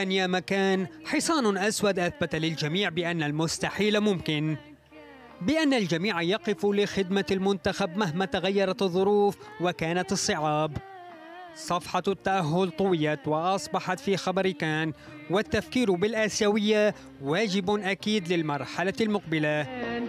كان يا مكان، حصان أسود أثبت للجميع بأن المستحيل ممكن، بأن الجميع يقف لخدمة المنتخب مهما تغيرت الظروف وكانت الصعاب. صفحة التأهل طويت وأصبحت في خبر كان، والتفكير بالآسيوية واجب أكيد للمرحلة المقبلة.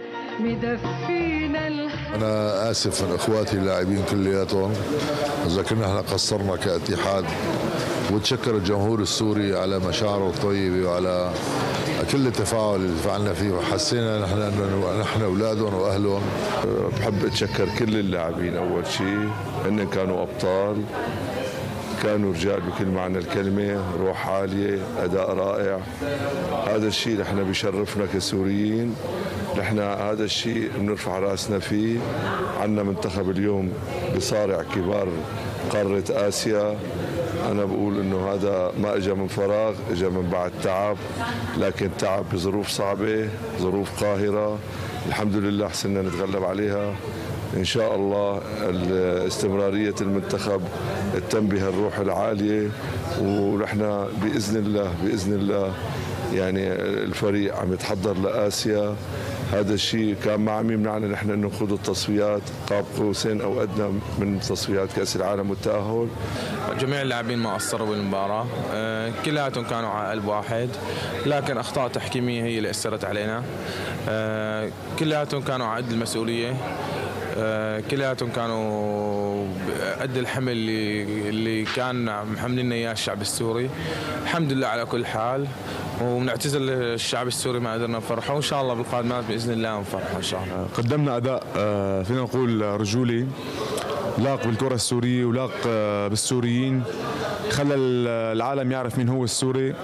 أنا آسف من إخواتي اللاعبين كلياتهم إذا كنا احنا قصرنا كاتحاد، وتشكر الجمهور السوري على مشاعره الطيبة وعلى كل التفاعل اللي فعلنا فيه، وحسينا نحن أولادهم وأهلهم. بحب أتشكر كل اللاعبين أول شيء، إنهم كانوا أبطال، كانوا رجال بكل معنى الكلمة، روح عالية، أداء رائع. هذا الشيء نحن بيشرفنا كسوريين، نحن هذا الشيء بنرفع راسنا فيه. عندنا منتخب اليوم بصارع كبار قارة آسيا. أنا بقول إنه هذا ما إجا من فراغ، إجا من بعد تعب، لكن تعب بظروف صعبة، ظروف قاهرة. الحمد لله حسنا نتغلب عليها. إن شاء الله استمرارية المنتخب تنبه الروح العالية، ونحن بإذن الله يعني الفريق عم يتحضر لآسيا. هذا الشيء كان ما عم يمنعنا نحن انه نخوض التصفيات، قاب قوسين او ادنى من تصفيات كاس العالم والتاهل. جميع اللاعبين ما قصروا بالمباراه، كلياتهم كانوا على قلب واحد، لكن اخطاء تحكيميه هي اللي اثرت علينا. كلياتهم كانوا على قد المسؤوليه، كلياتهم كانوا قد الحمل اللي كان محملنا اياه الشعب السوري. الحمد لله على كل حال، ونعتذر للشعب السوري ما قدرنا نفرحه، وان شاء الله بالقادمات باذن الله نفرحه ان شاء الله. قدمنا اداء فينا نقول رجولي، لاق بالكره السوريه ولاق بالسوريين، خلى العالم يعرف مين هو السوري،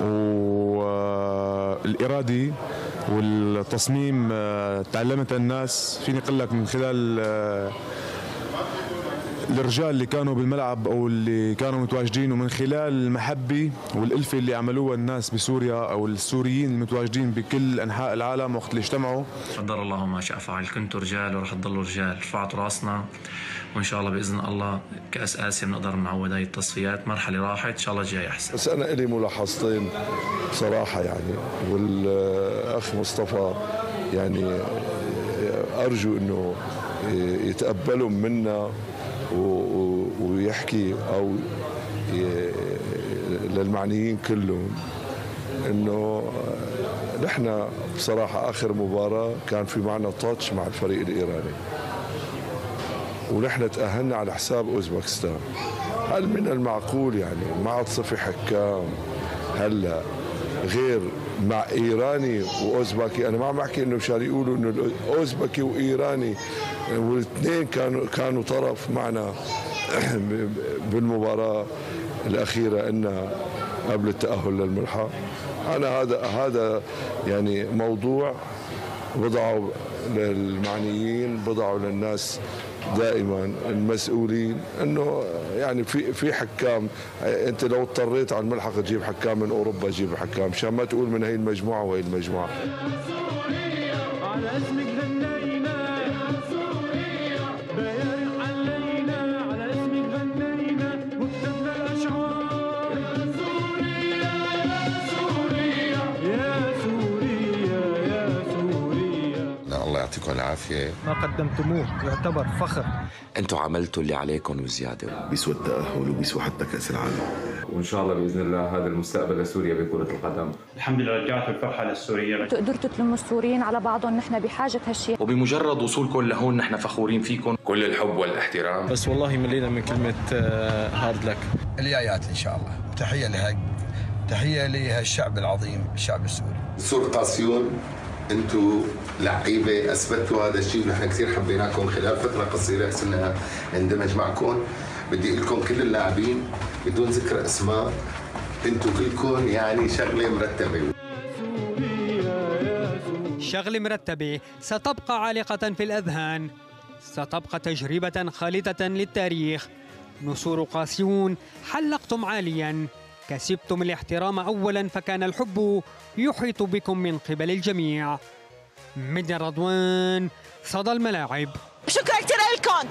والارادي والتصميم تعلمت الناس. فيني اقول لك من خلال الرجال اللي كانوا بالملعب او اللي كانوا متواجدين، ومن خلال المحبه والالفه اللي عملوها الناس بسوريا او السوريين المتواجدين بكل انحاء العالم وقت اللي اجتمعوا. قدر الله ما شاء فعل، كنتوا رجال ورح تضلوا رجال، رفعتوا راسنا، وان شاء الله باذن الله كاس اسيا بنقدر نعوض هاي التصفيات. مرحله راحت، ان شاء الله الجاي احسن. بس انا لي ملاحظتين بصراحه يعني، والاخ مصطفى يعني ارجو انه يتقبلوا منا ويحكي او للمعنيين كلهم انه نحن بصراحه اخر مباراه كان في معنا تاتش مع الفريق الايراني، ونحن تاهلنا على حساب اوزبكستان. هل من المعقول يعني مع صفي حكام هلا غير مع ايراني واوزبكي؟ انا ما عم بحكي انه مشان يقولوا انه الاوزبكي وايراني والاثنين كانوا طرف معنا بالمباراه الاخيره ان قبل التاهل للملحق. انا هذا يعني موضوع بضعوا للمعنيين، بضعوا للناس دائما المسؤولين، انه يعني في حكام، انت لو اضطريت على الملحق تجيب حكام من اوروبا جيب حكام، مشان ما تقول من هي المجموعه وهي المجموعه. الله يعطيكم العافية. ما قدمتموه يعتبر فخر. انتم عملتوا اللي عليكم وزيادة. بيسوى التأهل وبيسوى حتى كأس العالم، وإن شاء الله بإذن الله هذا المستقبل لسوريا بكرة القدم. الحمد لله رجعت الفرحة للسوريين. قدرتوا تلموا السوريين على بعضهم، نحن بحاجة هالشيء، وبمجرد وصولكم لهون نحن فخورين فيكم. كل الحب والاحترام. بس والله ملينا من كلمة هارد لك. الجايات إن شاء الله. تحية لهالشعب العظيم، الشعب السوري. سور قاسيون، انتم لعيبه اثبتوا هذا الشيء، ونحن كثير حبيناكم خلال فتره قصيره صرنا نندمج معكم. بدي اقول لكم كل اللاعبين بدون ذكر اسماء، انتم كلكم يعني شغله مرتبه. شغله مرتبه ستبقى عالقه في الاذهان، ستبقى تجربه خالده للتاريخ. نسور قاسيون، حلقتم عاليا، كسبتم الاحترام أولا، فكان الحب يحيط بكم من قبل الجميع. من رضوان، صدى الملاعب. شكرا كثير لكم.